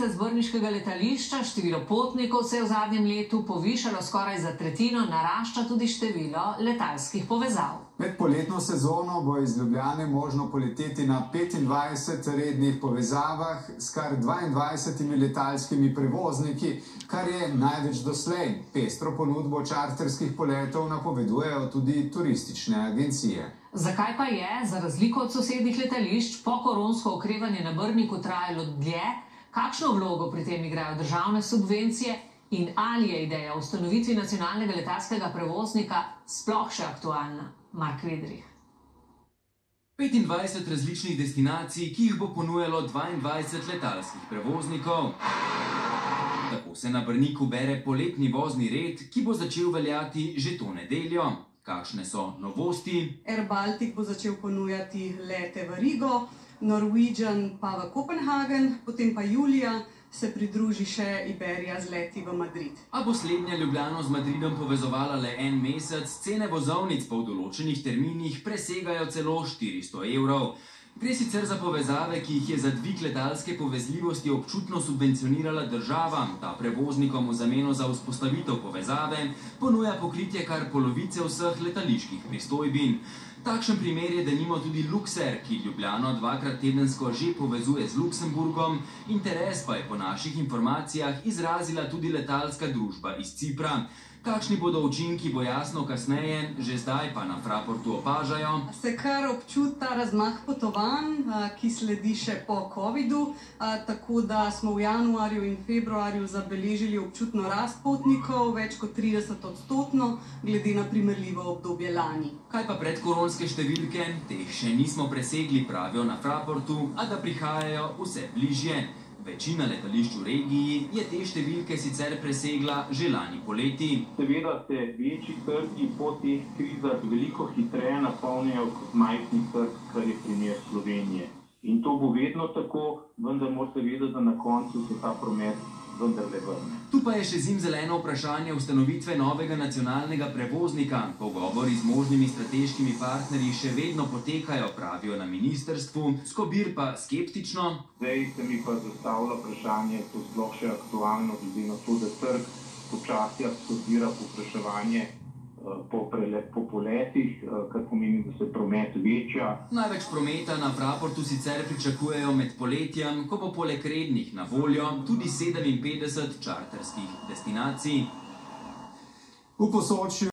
novice z brniškega letališča, število potnikov se je v zadnjem letu povišalo skoraj za tretjino, narašča tudi število letalskih povezav. Med poletno sezono bo iz Ljubljane možno poleteti na 25 rednih povezavah s kar 22 letalskimi prevozniki, kar je največ doslej. Pestro ponudbo čarterskih poletov napovedujejo tudi turistične agencije. Zakaj pa je, za razliko od sosednjih letališč, pokoronsko okrevanje na Brniku trajalo dlje? Kakšno vlogo pri tem igrajo državne subvencije in ali je ideja o ustanovitvi nacionalnega letalskega prevoznika sploh še aktualna? Mark Vedrih. 25 različnih destinacij, ki jih bo ponujalo 22 letalskih prevoznikov. Tako se na Brniku bere poletni vozni red, ki bo začel veljati že to nedeljo. Kakšne so novosti? Air Baltic bo začel ponujati lete v Rigo, Norwegian pa v Kopenhagen, potem pa julija se pridruži še Iberija z leti v Madrid. A bo slednja Ljubljano z Madridom povezovala le en mesec, cene vozovnic pa v določenih terminih presegajo celo 400 evrov. Gre sicer za povezave, ki jih je za dvig letalske povezljivosti občutno subvencionirala država. Ta prevoznikom v zameno za vzpostavitev povezave ponuja pokritje kar polovice vseh letaliških pristojbin. Takšen primer je denimo tudi Luxair, ki Ljubljano dvakrat tedensko že povezuje z Luksemburgom. Interes pa je po naših informacijah izrazila tudi letalska družba iz Cipra. Kakšni bodo učinki, bo jasno kasneje, že zdaj pa na Fraportu opažajo. Se kar občuti ta razmah potovanj, ki sledi še po covidu, tako da smo v januarju in februarju zabeležili občutno rast potnikov, več kot 30%, glede na primerljivo obdobje lani. Kaj pa predkoronske številke? Teh še nismo presegli, pravijo na Fraportu, a da prihajajo vse bližje. Večina letališč v regiji je te številke sicer presegla že lani poleti. Seveda se večji trgi po teh krizah veliko hitreje napolnijo kot majhni trg, kar je primer Slovenije. In to bo vedno tako, vendar morate vedeti, da na koncu se ta promet vendarle vrne. Tu pa je še zimzeleno vprašanje ustanovitve novega nacionalnega prevoznika. Pogovori z možnimi strateškimi partnerji še vedno potekajo, pravijo na ministrstvu. Skobir pa skeptično. Zdaj se mi pa zastavlja vprašanje, to sploh še aktualno, glede na to, da trg počasi absorbira povpraševanje po poletih, kar pomeni, da se promet večja. Največ prometa na Fraportu sicer pričakujejo med poletjem, ko bo poleg rednih na voljo tudi 57 čarterskih destinacij. V Posočju